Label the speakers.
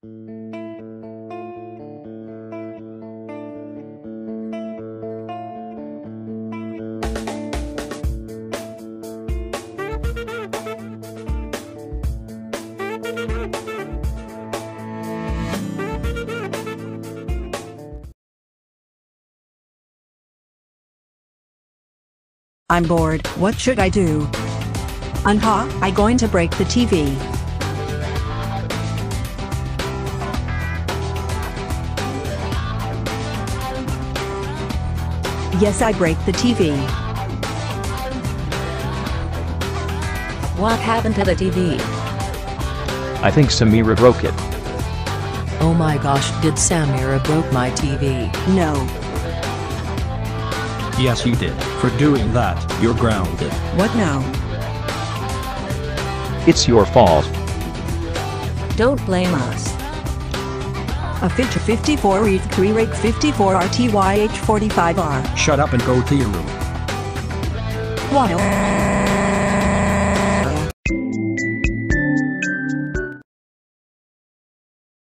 Speaker 1: I'm bored, what should I do? I'm going to break the TV. Yes, I break the TV.
Speaker 2: What happened to the TV?
Speaker 3: I think Samira broke it.
Speaker 2: Oh my gosh, did Samira broke my TV?
Speaker 1: No.
Speaker 4: Yes, you did. For doing that, you're grounded.
Speaker 1: What now?
Speaker 3: It's your fault.
Speaker 2: Don't blame us.
Speaker 1: A Fitch 54 ETH3 Rig 54 RTYH 45R.
Speaker 4: Shut up and go to your room.
Speaker 1: What?